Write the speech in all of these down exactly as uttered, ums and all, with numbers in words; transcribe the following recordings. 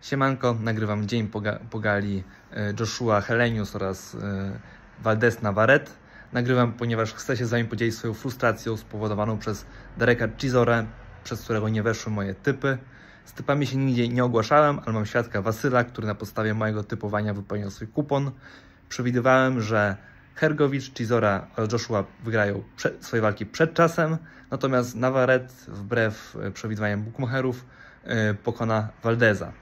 Siemanko, nagrywam dzień po, ga po gali Joshua Helenius oraz Valdez Navarrete. Nagrywam, ponieważ chcę się z Wami podzielić swoją frustracją spowodowaną przez Dereka Chisorę, przez którego nie weszły moje typy. Z typami się nigdzie nie ogłaszałem, ale mam świadka Wasyla, który na podstawie mojego typowania wypełnił swój kupon. Przewidywałem, że Hrgovic, Chisora oraz Joshua wygrają swoje walki przed czasem, natomiast Navarrete, wbrew przewidywaniom bookmacherów, pokona Valdeza.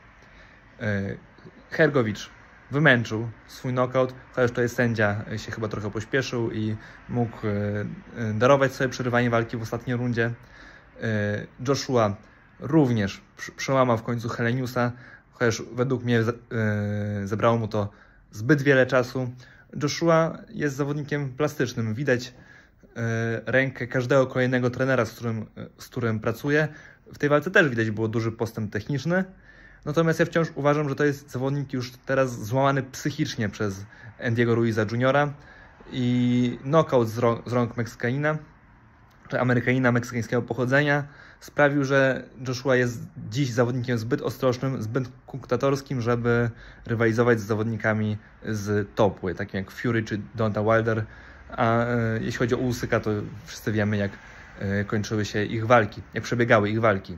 Hrgovic wymęczył swój knockout, chociaż tutaj sędzia się chyba trochę pośpieszył i mógł darować sobie przerywanie walki w ostatniej rundzie. Joshua również przełamał w końcu Heleniusa, chociaż według mnie zebrało mu to zbyt wiele czasu. Joshua jest zawodnikiem plastycznym. Widać rękę każdego kolejnego trenera, z którym, z którym pracuje. W tej walce też widać było duży postęp techniczny. Natomiast ja wciąż uważam, że to jest zawodnik już teraz złamany psychicznie przez Andy'ego Ruiza juniora i knockout z rąk, z rąk Meksykanina, czy Amerykanina meksykańskiego pochodzenia sprawił, że Joshua jest dziś zawodnikiem zbyt ostrożnym, zbyt kunktatorskim, żeby rywalizować z zawodnikami z topły, takim jak Fury czy Deontay Wilder. A e, jeśli chodzi o Usyka, to wszyscy wiemy, jak e, kończyły się ich walki, jak przebiegały ich walki.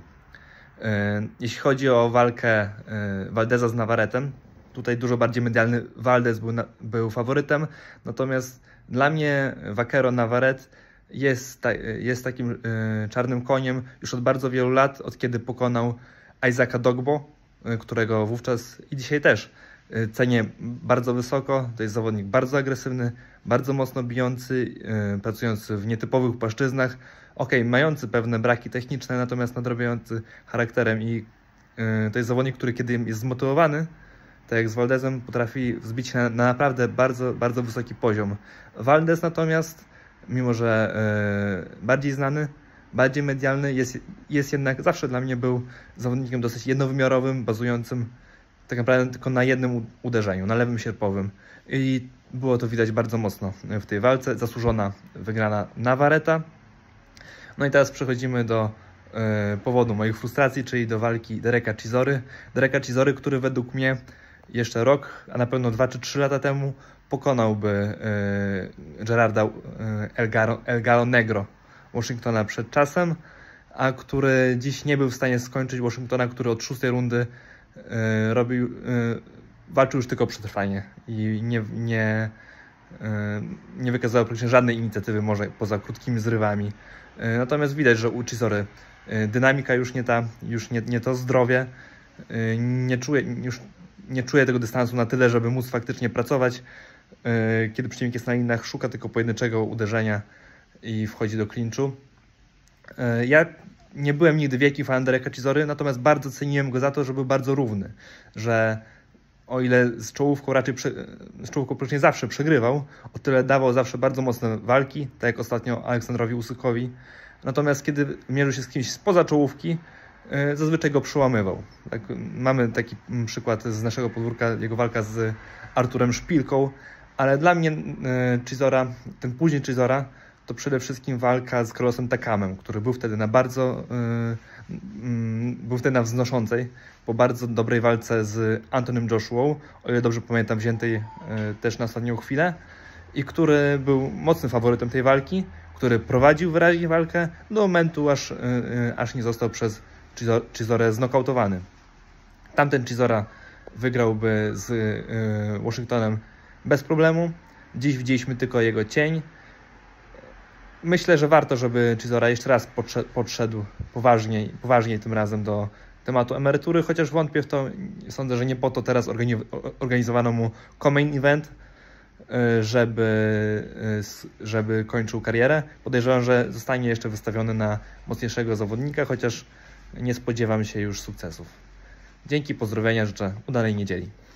E, jeśli chodzi o walkę e, Valdeza z Navarretem, tutaj dużo bardziej medialny Valdez był, na, był faworytem, natomiast dla mnie Vaquero Navarrete jest, ta, jest takim e, czarnym koniem już od bardzo wielu lat, od kiedy pokonał Isaaca Dogbo, e, którego wówczas i dzisiaj też e, cenię bardzo wysoko. To jest zawodnik bardzo agresywny, bardzo mocno bijący, e, pracujący w nietypowych płaszczyznach, ok, mający pewne braki techniczne, natomiast nadrobiący charakterem i e, to jest zawodnik, który kiedy jest zmotywowany, tak jak z Valdezem, potrafi wzbić się na, na naprawdę bardzo, bardzo wysoki poziom. Valdez natomiast, mimo że e, bardziej znany, bardziej medialny, jest, jest jednak, zawsze dla mnie był zawodnikiem dosyć jednowymiarowym, bazującym tak naprawdę tylko na jednym uderzeniu, na lewym sierpowym. I było to widać bardzo mocno w tej walce. Zasłużona wygrana Navarreta. No i teraz przechodzimy do e, powodu moich frustracji, czyli do walki Dereka Chisory. Dereka Chisory, który według mnie jeszcze rok, a na pewno dwa czy trzy lata temu pokonałby e, Gerarda e, El, Garo, El Galo Negro Washingtona przed czasem, a który dziś nie był w stanie skończyć Washingtona, który od szóstej rundy e, robił, e, walczył już tylko o przetrwanie i nie, nie, e, nie wykazywał praktycznie żadnej inicjatywy, może poza krótkimi zrywami. E, natomiast widać, że u Chisory e, dynamika już nie ta, już nie, nie to zdrowie, e, nie czuje, już nie czuje tego dystansu na tyle, żeby móc faktycznie pracować. Kiedy przeciwnik jest na linach, szuka tylko pojedynczego uderzenia i wchodzi do klinczu. Ja nie byłem nigdy wielki fan Dereka Chisory, natomiast bardzo ceniłem go za to, że był bardzo równy. Że o ile z czołówką raczej z czołówką praktycznie zawsze przegrywał, o tyle dawał zawsze bardzo mocne walki, tak jak ostatnio Aleksandrowi Usykowi. Natomiast kiedy mierzył się z kimś spoza czołówki, zazwyczaj go przełamywał. Tak, mamy taki przykład z naszego podwórka, jego walka z Arturem Szpilką, ale dla mnie Chisora, ten później Chisora, to przede wszystkim walka z Carlosem Takamem, który był wtedy na bardzo był wtedy na wznoszącej, po bardzo dobrej walce z Antonym Joshuą, o ile dobrze pamiętam, wziętej też na ostatnią chwilę, i który był mocnym faworytem tej walki, który prowadził wyraźnie walkę do momentu, aż, aż nie został przez Chisorę znokautowany. Tamten Chisora wygrałby z y, Washingtonem bez problemu. Dziś widzieliśmy tylko jego cień. Myślę, że warto, żeby Chisora jeszcze raz podszedł, podszedł poważniej, poważniej tym razem do tematu emerytury, chociaż wątpię w to. Sądzę, że nie po to teraz organizowano mu co-main event, y, żeby, y, żeby kończył karierę. Podejrzewam, że zostanie jeszcze wystawiony na mocniejszego zawodnika, chociaż nie spodziewam się już sukcesów. Dzięki, pozdrowienia, życzę udanej niedzieli.